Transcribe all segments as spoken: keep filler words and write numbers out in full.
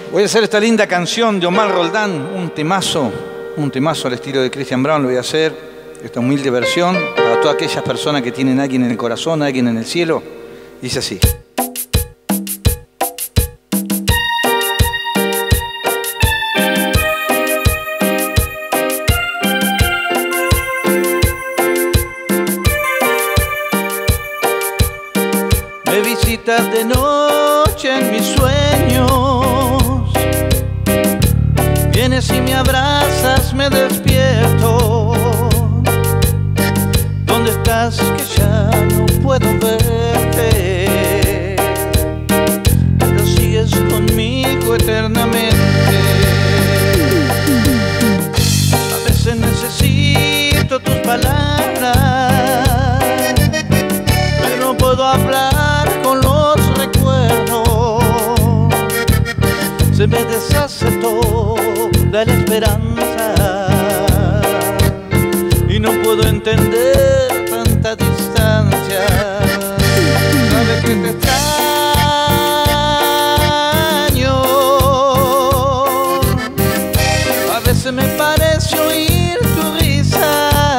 Voy a hacer esta linda canción de Omar Roldán, un temazo, un temazo al estilo de Christian Brown. Lo voy a hacer, esta humilde versión, para todas aquellas personas que tienen a alguien en el corazón, a alguien en el cielo. Dice así. Me visitas de noche en mis sueños, vienes y me abrazas, me despierto. ¿Dónde estás que ya no puedo verte? Pero sigues conmigo eternamente. A veces necesito tus palabras, pero no puedo hablar con los recuerdos. Se me deshace toda la esperanza y no puedo entender tanta distancia. Sabes que te extraño. A veces me parece oír tu risa.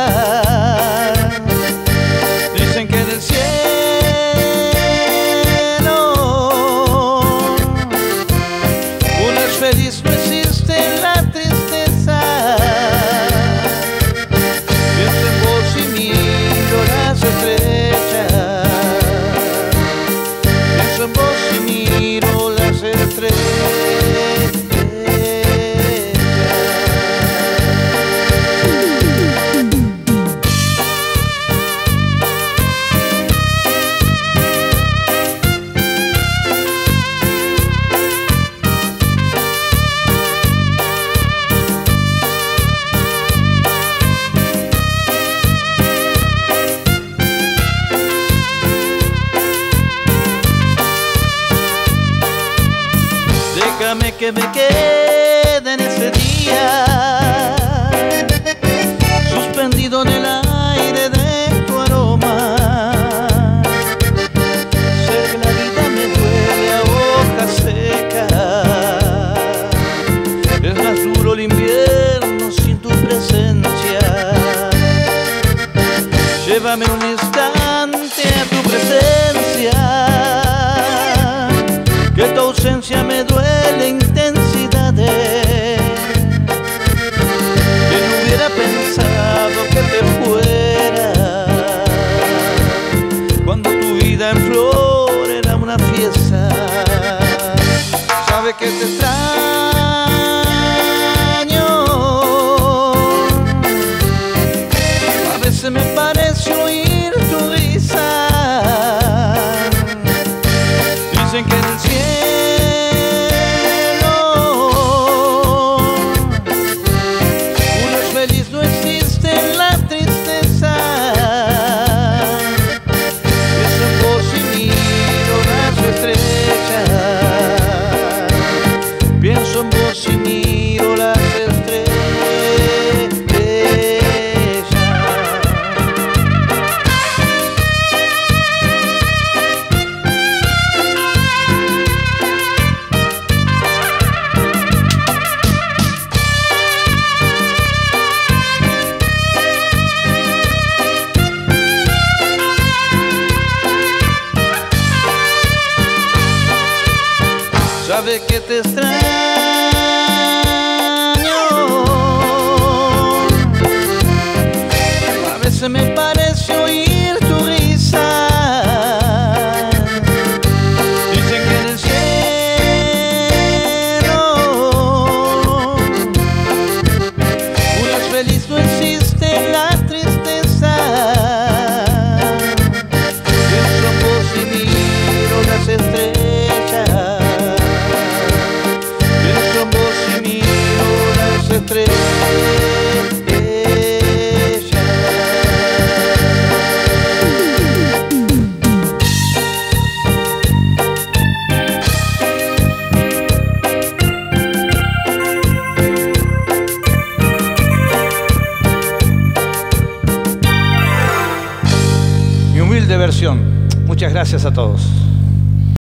Dicen que del cielo uno es feliz, no existe la tristeza. Pienso en vos y miro las estrellas. Pienso en vos y miro las estrellas. Déjame que me quede en ese día, suspendido en el aire de tu aroma. Sé que la vida me duele a hoja seca, es más duro el invierno sin tu presencia. Llévame un instante a tu presencia, que tu ausencia me duele intensidades. Que no hubiera pensado que te fuera cuando tu vida en flor era una fiesta. Sabe que te extraño. A veces me parece oír tu risa. Dicen que en el cielo uno es feliz, no existe la tristeza. Pienso en vos y miro las estrellas. Pienso en vos y miro las estrellas. Sabe que te extraño. A veces me parece oír tu risa. Dicen que en el cielo uno es feliz, no existe la tristeza. Pienso en vos y miro las estrellas. Pienso en vos y miro las estrellas. Mi humilde versión. Muchas gracias a todos.